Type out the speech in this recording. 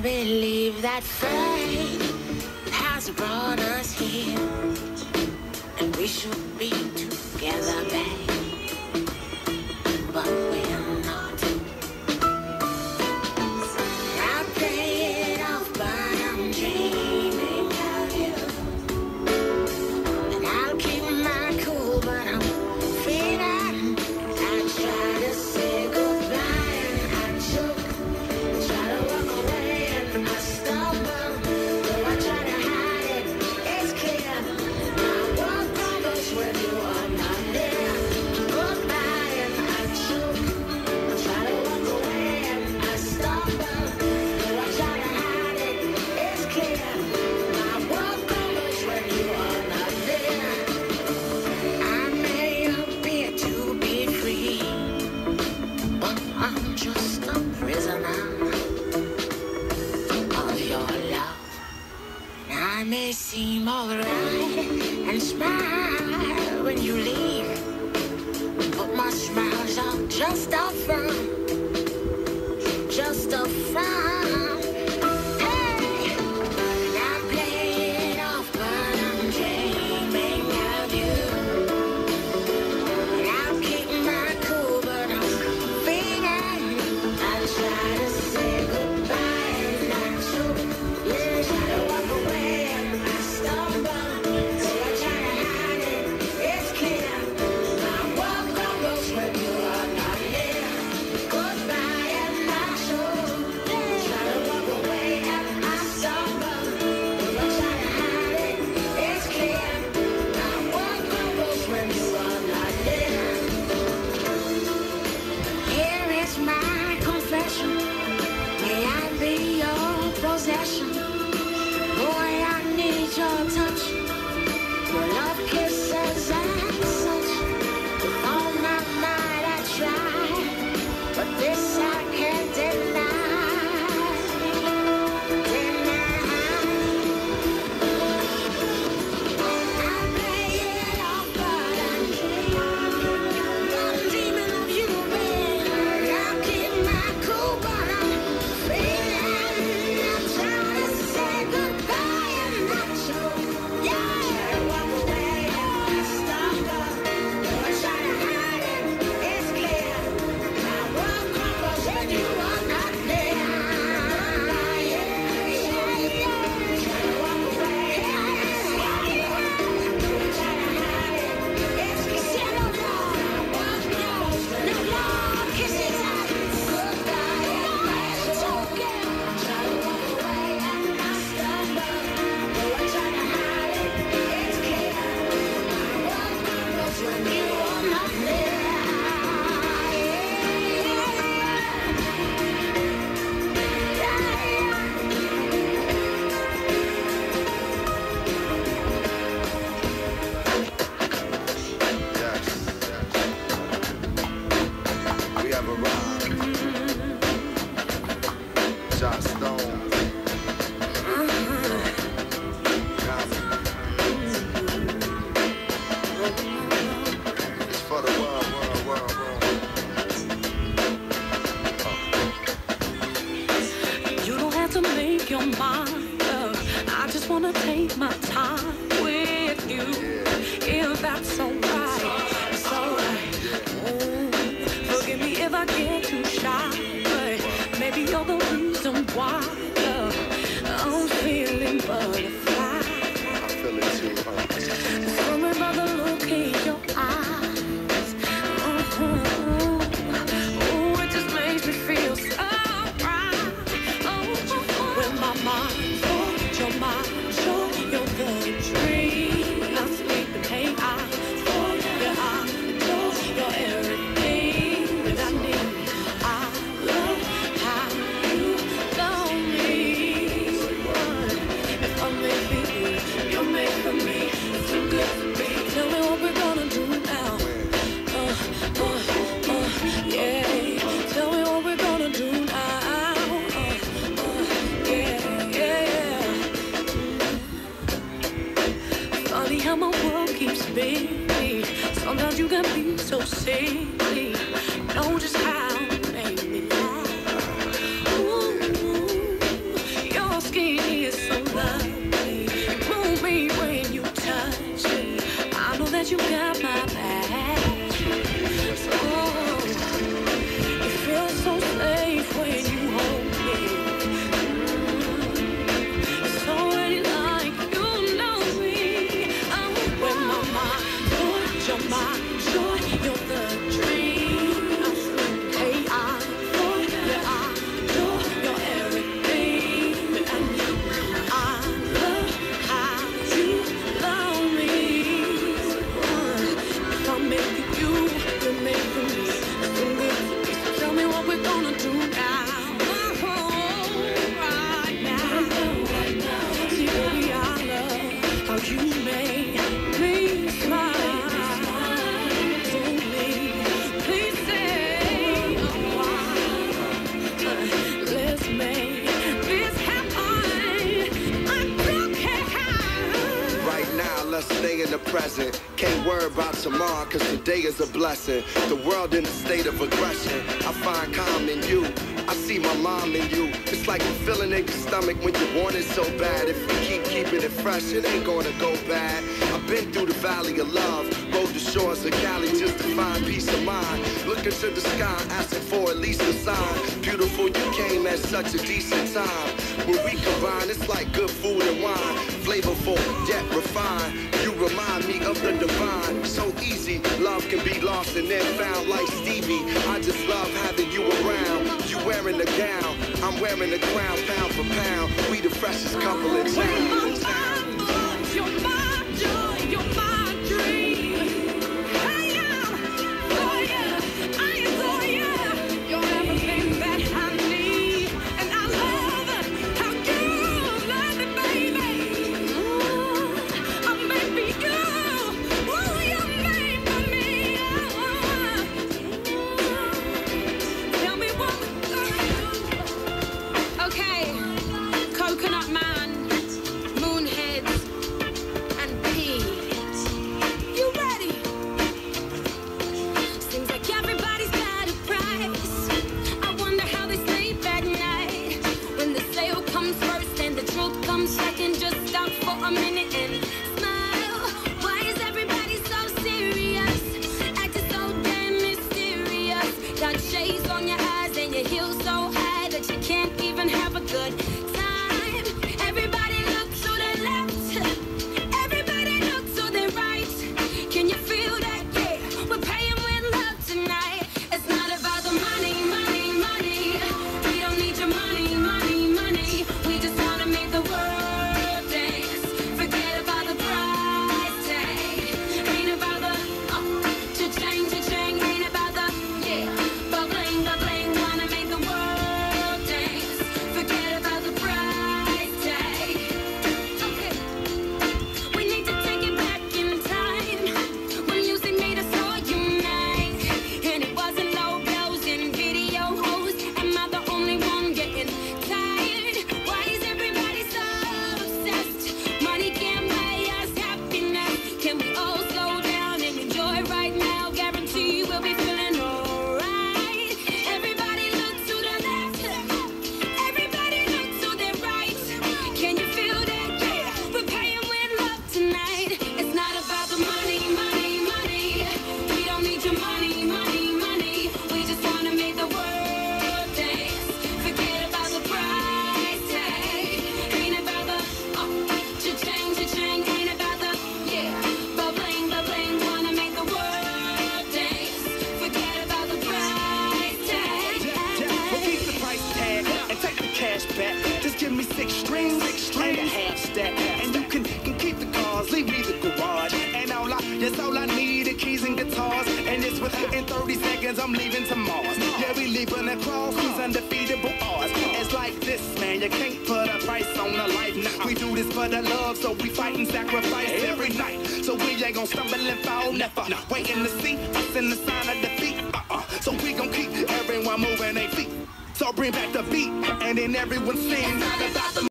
believe that fate has brought us here, and we should be together, babe, but we're not. I play it off, but I'm dreaming of you, and I'll keep my cool, but I'm feeling. I try to say goodbye and I choke, try to walk away and I stumble, though I try to hide it, it's clear. My world crumbles when you are not there. Goodbye and I choke, try to walk away and I stumble, though I try to hide it, it's clear. My world crumbles when you are not there. I may appear to be free, but I'm just a prisoner of your love. I may seem alright and smile when you leave, but my smiles are just a front, just a front. Hey, I play it off, but I'm dreaming of you, and I'll keep my cool, but I'm feeling. I try to say goodbye and I choke, yeah, try to walk away and I stumble, so I try to hide it, it's clear. My world crumbles when you are not here. Goodbye and I choke, try to walk away and I stumble, so I try to hide it, it's clear. My world crumbles when you are not here. Here is my confession. May I be your possession. Boy, I need your touch, your love kisses and such. With all my might I try, but this I can't deny. I play it off, but I'm dreaming of you, babe. I'll keep my cool, but I'm feeling. I'm trying to say goodbye and I choke, yeah. Try to walk away and I stumble, though I try to hide it, it's clear. My world crumbles when you are not there. Yeah, yeah, yeah. Try to walk away and I stumble, though I try to hide it, it's clear. No love, no love, kisses and goodbye and I choke, yeah. Try to walk away and I stumble, though I try to hide it, it's clear. My world crumbles when you are not there. We have arrived. Josh Stone. It's for the world. You don't have to make your mind up. I just wanna take my time with you. If that's alright, it's alright. Forgive me if I get too shy, but maybe you're the reason why I'm feeling butterfly. I feel it too, Something about the look in your eyes. Oh, it just makes me feel so right. Oh, when my mind, your mind, you're the dream. I sleep and hang out for your eyes. You're everything that I need. I love how you love me. If I'm made for you, you're made for me. It's too good for me. Tell me what we're gonna do now. Yeah. Tell me what we're gonna do now. Yeah. Funny how my world keeps spinning. Sometimes you can be so silly. Know just how to make me laugh. Ooh, skin is so lovely. You move me when you touch me. I know that you got my back. Oh, it feels so safe when you hold me. It's already like you know me. I'm when my mind, you're my joy, you're the dream. I'm screaming, hey, I adore you're everything. And I love how you love me. If I'm making you, you're making me. So good to me. So tell me what we're gonna do now. Right now. See, baby, I love how you make me smile. To me, please say why. Let's make this happen. I don't care. Right now, let's stay in the present. Can't worry about tomorrow, cause today is a blessing. The world in a state of aggression. I find calm in you. I see my mom in you. It's like a feeling in your stomach when you want it so bad. If you keep keeping it fresh, it ain't gonna go bad. I've been through the valley of love, rode the shores of Cali just to find peace of mind. Looking to the sky, asking for at least a sign. Beautiful, you came at such a decent time. When we combine, it's like good food and wine. Flavorful, yet refined. You remind me of the divine. So easy, love can be lost and then found like Stevie. I just love having you around. You wearing the gown, I'm wearing the crown, pound for pound. We the freshest couple in town. You're my joy, you're my dream. I am for you, I adore you. You're everything that I need, and I love how you love me, baby. I'm made for you. Ooh, you're made for me. Tell me what we're gonna do. Okay, Coconut Man, Moonheads, and Pete. You ready? Seems like everybody's got a price. I wonder how they sleep at night. When the sale comes first and the truth comes second, just stop for a minute and smile. Why is everybody so serious? Acting so damn mysterious. Got shades on your eyes and your heels so high that you can't even have a good time. Everybody look to the left. Everybody look to the right. Can you feel that? Yeah, we're paying with love tonight. It's not about the money, money, money. We don't need your money, money, money. We just wanna make the world dance. Forget about the price tag. Ain't about the cha-ching, cha-ching. Ain't about the bubbling, bubbling. Wanna make the world dance. Forget about the price tag. Okay. We need to take it back in time when music made us all unite, and it wasn't low blows and videos. Am I the only one getting tired? Why is everybody so obsessed? Money can't buy us happiness. Can we all slow down and enjoy right now? Guarantee we'll be feeling alright. Everybody look to the left. Everybody look to the right. Can you feel that? Yeah, we're paying with love tonight. It's not about the money, money, money. We don't need your money, money, money. We just wanna make the world dance. Forget about the price tag. Ain't about the cha-ching, cha-ching. Ain't about the bubbling, bubbling. Wanna make the world dance. Forget about the price tag. Well, keep the price tag and take the cash back. Just give me 6 strings and a half stack, and you can keep the cars, leave me the garage, and that's all I need, the keys and guitars, and it's within 30 seconds I'm leaving to Mars. Yeah, we leaving across these undefeatable odds. It's like this, man, you can't put a price on a life. Nah, we do this for the love, so we fight and sacrifice every night. So we ain't gonna stumble and fall, never waiting to see us in the sign of defeat. So we gon' keep everyone moving their feet. So bring back the beat, and then everyone sings. It's not about the